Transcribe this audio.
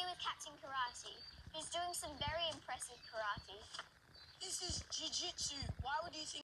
with Captain Karate. He's doing some very impressive karate. This is jiu-jitsu. Why would you think